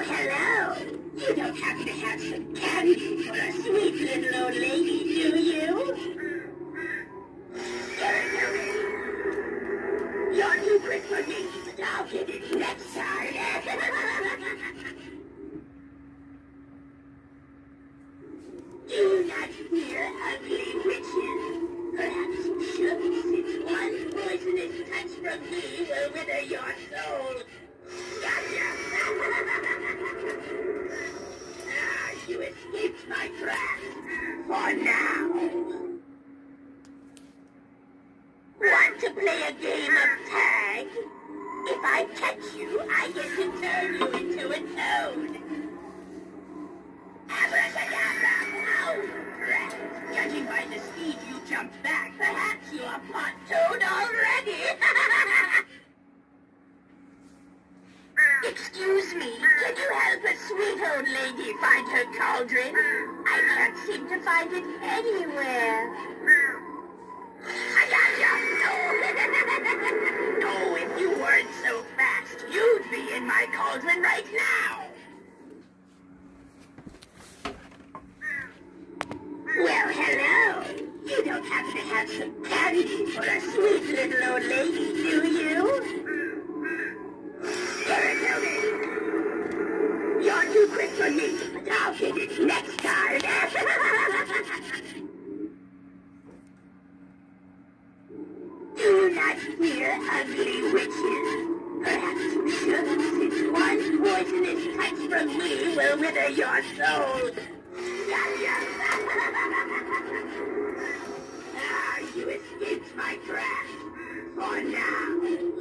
hello. You don't happen to have some candy for a sweet little old lady, do you? You're too quick for me, but I'll get it next time. Do not fear ugly witches. Perhaps you should, since one poisonous touch from me will wither your soul. Gotcha! You escaped my trap. For now. Want to play a game of tag? If I catch you, I get to turn you into a toad. Abracadabra! Oh, crap! Judging by the speed you jumped back, perhaps you are pot toad already! Excuse me, can you help a sweet old lady find her cauldron? I can't seem to find it anywhere. I gotcha! No! No, if you weren't so fast, you'd be in my cauldron right now! Well, hello. You don't happen to have some candy for a sweet little old lady, do you? You're too quick for me, but I'll get it next time. Do not fear ugly witches. Perhaps you should, since one poisonous touch from me will wither your soul. You escaped my trap. For now.